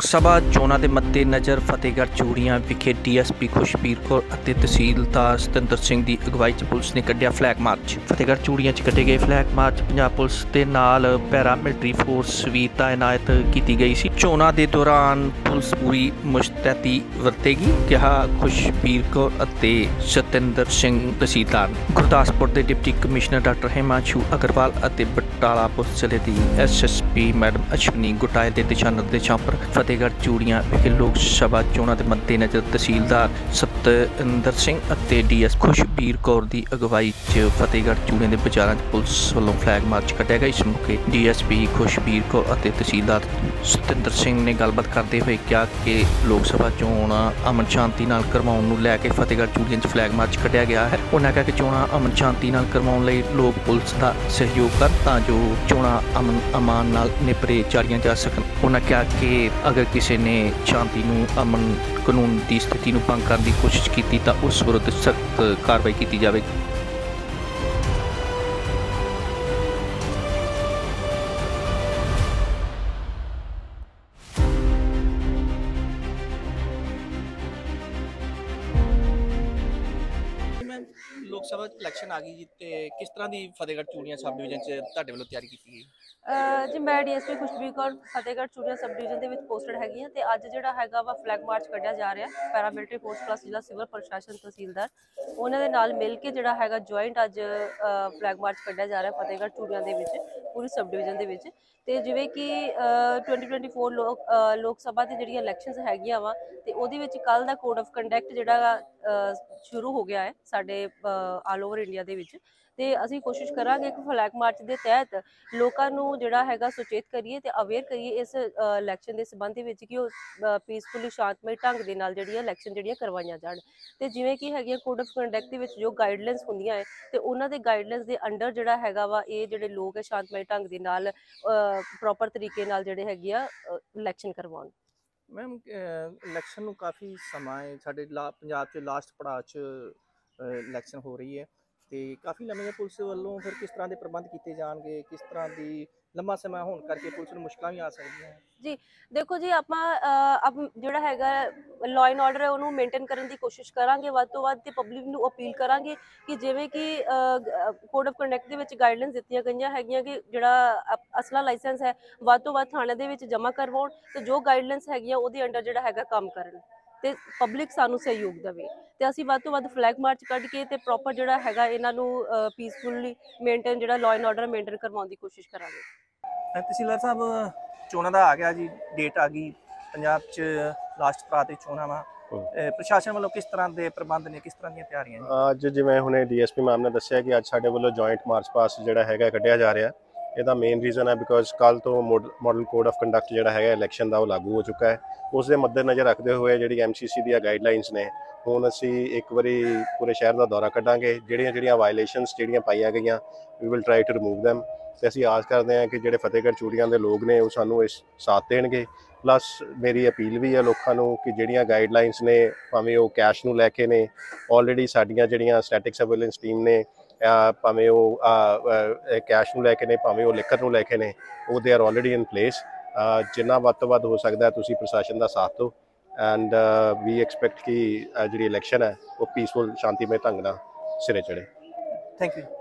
ਲੋਕ ਸਭਾ ਚੋਣਾਂ ਦੇ ਮੱਦੇਨਜ਼ਰ ਫਤਿਹਗੜ੍ਹ ਚੂੜੀਆਂ ਵਿਖੇ ਡੀਐਸਪੀ ਖੁਸ਼ਬੀਰ ਕੌਰ ਅਤੇ ਤਹਿਸੀਲਦਾਰ ਸਤਿੰਦਰ ਸਿੰਘ ਦੀ ਅਗਵਾਈ 'ਚ ਪੁਲਿਸ ਨੇ ਕੱਢਿਆ ਫਲੈਗ ਮਾਰਚ। ਫਤਿਹਗੜ੍ਹ ਚੂੜੀਆਂ 'ਚ ਕੱਢੇ ਗਏ ਫਲੈਗ ਮਾਰਚ ਪੰਜਾਬ ਪੁਲਿਸ ਦੇ ਨਾਲ ਪੈਰਾ ਮਿਲਟਰੀ ਫੋਰਸ ਵੀ ਤਾਇਨਾਤ ਕੀਤੀ ਗਈ ਸੀ। ਚੋਣਾਂ ਦੇ ਦੌਰਾਨ ਪੁਲਿਸ ਪੂਰੀ ਮੁਸ਼ਤੈਦੀ ਵਰਤੇਗੀ, ਕਿਹਾ ਖੁਸ਼ਬੀਰ ਕੌਰ ਅਤੇ ਸਤਿੰਦਰ ਸਿੰਘ ਤਹਿਸੀਲਦਾਰ। ਗੁਰਦਾਸਪੁਰ ਦੇ deputy commissioner doctor Himanshu Agarwal ਅਤੇ ਬਟਾਲਾ ਪੁਲਿਸ ਜ਼ਿਲ੍ਹੇ ਦੀ ਐਸਐਸਪੀ ਮੈਡਮ ਅਸ਼ਵਨੀ ਗੁਟਾਏ ਦੇ ਦਿਸ਼ਾ ਨਿਰਦੇਸ਼ਾਂ ਉੱਪਰ ਫਤਿਹਗੜ੍ਹ ਚੂੜੀਆਂ ਵਿਖੇ ਲੋਕ ਸਭਾ ਚੋਣਾਂ ਦੇ ਮੱਦੇਨਜ਼ਰ ਤਹਿਸੀਲਦਾਰ ਸਤਿੰਦਰ ਸਿੰਘ ਅਤੇ ਡੀਐਸ ਖੁਸ਼ਬੀਰ ਕੌਰ ਦੀ ਅਗਵਾਈ 'ਚ ਫਤਿਹਗੜ੍ਹ ਚੂੜੀਆਂ ਦੇ ਬਾਜ਼ਾਰਾਂ 'ਚ ਪੁਲਿਸ ਵੱਲੋਂ ਫਲੈਗ ਮਾਰਚ ਕੱਢਿਆ ਗਿਆ। ਇਸ ਮੌਕੇ ਡੀਐਸਪੀ ਖੁਸ਼ਬੀਰ ਕੌਰ ਅਤੇ ਤਹਿਸੀਲਦਾਰ ਸਤਿੰਦਰ ਸਿੰਘ ਨੇ ਗੱਲਬਾਤ ਕਰਦੇ ਹੋਏ ਕਿਹਾ ਕਿ ਲੋਕ ਸਭਾ ਚੋਣਾਂ ਅਮਨ ਸ਼ਾਂਤੀ ਨਾਲ ਕਰਵਾਉਣ ਨੂੰ ਲੈ ਕੇ ਫਤਿਹਗੜ੍ਹ ਚੂੜੀਆਂ 'ਚ ਫਲੈਗ ਮਾਰਚ ਕੱਢਿਆ ਗਿਆ ਹੈ। ਉਹਨਾਂ ਕਿਹਾ ਕਿ ਚੋਣਾਂ ਅਮਨ ਸ਼ਾਂਤੀ ਨਾਲ ਕਰਵਾਉਣ ਲਈ ਲੋਕ ਪੁਲਿਸ ਦਾ ਸਹਿਯੋਗ ਕਰਨ ਤਾਂ ਜੋ ਚੋਣਾਂ ਅਮਨ ਅਮਾਨ ਨਾਲ ਨਿਪਰੇ ਜਾਰੀਆਂ ਜਾ ਸਕਣ। ਉਹਨਾਂ ਕਿਹਾ ਕਿ ਅਗਰ ਕਿਸੇ ਨੇ ਸ਼ਾਂਤੀ ਨੂੰ ਅਮਨ ਕਾਨੂੰਨ ਦੀ ਸਥਿਤੀ ਨੂੰ ਭੰਗ ਕਰਨ ਦੀ ਕੋਸ਼ਿਸ਼ ਕੀਤੀ ਤਾਂ ਉਸ ਵਿਰੁੱਧ ਸਖਤ ਕਾਰਵਾਈ ਕੀਤੀ ਜਾਵੇਗੀ। ਲੋਕ ਸਭਾ ਇਲੈਕਸ਼ਨ ਆ ਗਈ ਜੀ, ਤੇ ਕਿਸ ਤਰ੍ਹਾਂ ਦੀ ਫਤਿਹਗੜ੍ਹ ਚੂੜੀਆਂ ਸਬ ਡਿਵੀਜ਼ਨ 'ਚ ਤੁਹਾਡੇ ਵੱਲੋਂ ਤਿਆਰੀ ਕੀਤੀ ਗਈ? ਜੀ ਮੈਂ DSP Khushbir Kaur Fatehgarh Churian sub division ਦੇ ਵਿੱਚ ਪੋਸਟਡ ਹੈਗੀ ਹਾਂ ਤੇ ਅੱਜ ਜਿਹੜਾ ਹੈਗਾ ਵਾ ਫਲੈਗ ਮਾਰਚ ਕੱਢਿਆ ਜਾ ਰਿਹਾ ਪੈਰਾਮਿਲਟਰੀ ਫੋਰਸ ਪਲੱਸ ਜ਼ਿਲ੍ਹਾ ਸਿਵਲ ਪ੍ਰਸ਼ਾਸਨ ਤਹਿਸੀਲਦਾਰ ਉਹਨਾਂ ਦੇ ਨਾਲ ਮਿਲ ਕੇ ਜਿਹੜਾ ਹੈਗਾ ਜੁਆਇੰਟ ਅੱਜ ਫਲੈਗ ਮਾਰਚ ਕੱਢਿਆ ਜਾ ਰਿਹਾ ਫਤਿਹਗੜ੍ਹ ਚੂੜੀਆਂ ਦੇ ਵਿੱਚ ਪੂਰੀ ਸਬ ਡਿਵੀਜ਼ਨ ਦੇ ਵਿੱਚ। ਤੇ ਜਿਵੇਂ ਕਿ 2024 ਲੋਕ ਸਭਾ ਦੀ ਜਿਹੜੀਆਂ ਇਲੈਕਸ਼ਨਸ ਹੈਗੀਆਂ ਵਾ ਤੇ ਉਹਦੇ ਵਿੱਚ ਕੱਲ ਦਾ ਕੋਡ ਆਫ ਕੰਡਕਟ ਜਿਹੜਾ ਸ਼ੁਰੂ ਹੋ ਗਿਆ ਹੈ ਸਾਡੇ ਆਲ ਓਵਰ ਇੰਡੀਆ ਦੇ ਵਿੱਚ। ਤੇ ਅਸੀਂ ਕੋਸ਼ਿਸ਼ ਕਰਾਂਗੇ ਕਿ ਫਲੈਗ ਮਾਰਚ ਦੇ ਤਹਿਤ ਲੋਕਾਂ ਨੂੰ ਜਿਹੜਾ ਹੈਗਾ ਸੁਚੇਤ ਕਰੀਏ ਤੇ ਅਵੇਅਰ ਕਰੀਏ ਇਸ ਇਲੈਕਸ਼ਨ ਦੇ ਸੰਬੰਧ ਦੇ ਵਿੱਚ ਕਿ ਉਹ ਪੀਸਫੁਲੀ ਸ਼ਾਂਤਮਈ ਢੰਗ ਦੇ ਨਾਲ ਜਿਹੜੀਆਂ ਇਲੈਕਸ਼ਨ ਜਿਹੜੀਆਂ ਕਰਵਾਈਆਂ ਜਾਣ। ਤੇ ਜਿਵੇਂ ਕਿ ਹੈਗੀਆਂ ਕੋਡ ਆਫ ਕੰਡਕਟ ਦੇ ਵਿੱਚ ਜੋ ਗਾਈਡਲਾਈਨਸ ਹੁੰਦੀਆਂ ਹੈ ਤੇ ਉਹਨਾਂ ਦੇ ਗਾਈਡਲਾਈਨਸ ਦੇ ਅੰਡਰ ਜਿਹੜਾ ਹੈਗਾ ਵਾ ਇਹ ਜਿਹੜੇ ਲੋਕ ਹੈ ਸ਼ਾਂਤਮਈ ਢੰਗ ਦੇ ਨਾਲ ਪ੍ਰੋਪਰ ਤਰੀਕੇ ਨਾਲ ਜਿਹੜੇ ਹੈਗੇ ਆ ਇਲੈਕਸ਼ਨ ਕਰਵਾਉਣ। ਮੈਮ ਇਲੈਕਸ਼ਨ ਨੂੰ ਕਾਫੀ ਸਮਾਂ ਹੈ, ਸਾਡੇ ਪੰਜਾਬ 'ਚ ਲਾਸਟ ਪੜਾਅ 'ਚ ਇਲੈਕਸ਼ਨ ਹੋ ਰਹੀ ਹੈ ਤੇ ਕਾਫੀ ਲੰਮੇ ਪੁਲਿਸ ਵੱਲੋਂ ਫਿਰ ਕਿਸ ਤਰ੍ਹਾਂ ਦੇ ਪ੍ਰਬੰਧ ਕੀਤੇ ਜਾਣਗੇ, ਕਿਸ ਤਰ੍ਹਾਂ ਦੀ ਲੰਮਾ ਸਮਾਂ ਹੋਣ ਕਰਕੇ ਪੁਲਿਸ ਨੂੰ ਮੁਸ਼ਕਲਾਂ ਵੀ ਆ ਸਕਦੀਆਂ? ਜੀ ਦੇਖੋ ਜੀ ਆਪਾਂ ਜਿਹੜਾ ਹੈਗਾ ਲਾਅ ਐਂਡ ਆਰਡਰ ਹੈ ਉਹਨੂੰ ਮੇਨਟੇਨ ਕਰਨ ਦੀ ਕੋਸ਼ਿਸ਼ ਕਰਾਂਗੇ ਵੱਧ ਤੋਂ ਵੱਧ ਤੇ ਪਬਲਿਕ ਨੂੰ ਅਪੀਲ ਕਰਾਂਗੇ ਕਿ ਜਿਵੇਂ ਕਿ ਕੋਡ ਆਫ ਕੰਡਕਟ ਦੇ ਵਿੱਚ ਗਾਈਡਲਾਈਨਸ ਦਿੱਤੀਆਂ ਗਈਆਂ ਹੈਗੀਆਂ ਕਿ ਜਿਹੜਾ ਅਸਲਾ ਲਾਇਸੈਂਸ ਹੈ ਵੱਧ ਤੋਂ ਵੱਧ ਥਾਣੇ ਦੇ ਵਿੱਚ ਜਮ੍ਹਾਂ ਕਰਵਾਉਣ ਤੇ ਜੋ ਗਾਈਡਲਾਈਨਸ ਹੈਗੀਆਂ ਉਹਦੇ ਅੰਡਰ ਜਿਹੜਾ ਹੈਗਾ ਕੰਮ ਕਰਨ ਤੇ ਪਬਲਿਕ ਸਾਨੂੰ ਸਹਿਯੋਗ ਦੇਵੇ ਤੇ ਅਸੀਂ ਵੱਧ ਤੋਂ ਵੱਧ ਫਲੈਗ ਮਾਰਚ ਕੱਢ ਕੇ ਤੇ ਪ੍ਰੋਪਰ ਜਿਹੜਾ ਹੈਗਾ ਇਹਨਾਂ ਨੂੰ ਪੀਸਫੁਲੀ ਮੇਨਟੇਨ ਜਿਹੜਾ ਲਾਅ ਐਂਡ ਆਰਡਰ ਮੇਨਟੇਨ ਕਰਵਾਉਣ ਦੀ ਕੋਸ਼ਿਸ਼ ਕਰਾਂਗੇ। ਤਹਿਸੀਲਦਾਰ ਸਾਹਿਬ ਚੋਣਾਂ ਦਾ ਆ ਗਿਆ ਜੀ, ਡੇਟ ਆ ਗਈ, ਪੰਜਾਬ 'ਚ ਲਾਸਟ ਪੜਾਅ ਤੇ ਚੋਣਾਂ ਵਾ, ਪ੍ਰਸ਼ਾਸਨ ਵੱਲੋਂ ਕਿਸ ਤਰ੍ਹਾਂ ਦੇ ਪ੍ਰਬੰਧ ਨੇ, ਕਿਸ ਤਰ੍ਹਾਂ ਦੀਆਂ ਤਿਆਰੀਆਂ ਨੇ? ਅੱਜ ਜਿਵੇਂ ਹੁਣੇ ਡੀਐਸਪੀ ਮੈਮ ਨੇ ਦੱਸਿਆ ਕਿ ਅੱਜ ਸਾਡੇ ਵੱਲੋਂ ਜੁਆਇੰਟ ਮਾਰਚ ਪਾਸਟ ਜਿਹੜਾ ਹੈਗਾ ਕੱਢਿਆ ਜਾ ਰਿਹਾ। ਇਹਦਾ ਮੇਨ ਰੀਜ਼ਨ ਹੈ ਬਿਕੋਜ਼ ਕੱਲ੍ਹ ਤੋਂ ਮਾਡਲ ਕੋਡ ਆਫ ਕੰਡਕਟ ਜਿਹੜਾ ਹੈਗਾ ਇਲੈਕਸ਼ਨ ਦਾ ਉਹ ਲਾਗੂ ਹੋ ਚੁੱਕਾ ਹੈ। ਉਸ ਦੇ ਮੱਦੇਨਜ਼ਰ ਰੱਖਦੇ ਹੋਏ ਜਿਹੜੀ ਐਮਸੀਸੀ ਦੀਆਂ ਗਾਈਡਲਾਈਨਸ ਨੇ ਹੁਣ ਅਸੀਂ ਇੱਕ ਵਾਰੀ ਪੂਰੇ ਸ਼ਹਿਰ ਦਾ ਦੌਰਾ ਕੱਢਾਂਗੇ। ਜਿਹੜੀਆਂ ਵਾਇਲੇਸ਼ਨਸ ਜਿਹੜੀਆਂ ਪਾਈਆਂ ਗਈਆਂ we will try to remove them ਤੇ ਅਸੀਂ ਆਸ ਕਰਦੇ ਹਾਂ ਕਿ ਜਿਹੜੇ ਫਤਿਹਗੜ੍ਹ ਚੂੜੀਆਂ ਦੇ ਲੋਕ ਨੇ ਉਹ ਸਾਨੂੰ ਇਸ ਸਾਥ ਦੇਣਗੇ। ਪਲੱਸ ਮੇਰੀ ਅਪੀਲ ਵੀ ਹੈ ਲੋਕਾਂ ਨੂੰ ਕਿ ਜਿਹੜੀਆਂ ਗਾਈਡਲਾਈਨਸ ਨੇ ਭਾਵੇਂ ਉਹ ਕੈਸ਼ ਨੂੰ ਲੈ ਕੇ ਨੇ, ਆਲਰੇਡੀ ਸਾਡੀਆਂ ਜਿਹੜੀਆਂ ਸਟੈਟਿਕ ਸਰਵੇਲੈਂਸ ਟੀਮ ਨੇ ਭਾਵੇਂ ਉਹ ਕੈਸ਼ ਨੂੰ ਲੈ ਕੇ ਨੇ, ਭਾਵੇਂ ਉਹ ਲਿਕਰ ਨੂੰ ਲੈ ਕੇ ਨੇ, ਉਹ they are already in place. ਜਿੰਨਾ ਵੱਧ ਤੋਂ ਵੱਧ ਹੋ ਸਕਦਾ ਤੁਸੀਂ ਪ੍ਰਸ਼ਾਸਨ ਦਾ ਸਾਥ ਦਿਓ ਐਂਡ ਵੀ ਐਕਸਪੈਕਟ ਕਿ ਜਿਹੜੀ ਇਲੈਕਸ਼ਨ ਹੈ ਉਹ ਪੀਸਫੁਲ ਸ਼ਾਂਤੀਮਈ ਢੰਗ ਨਾਲ ਸਿਰੇ ਚੜ੍ਹੇ। Thank you.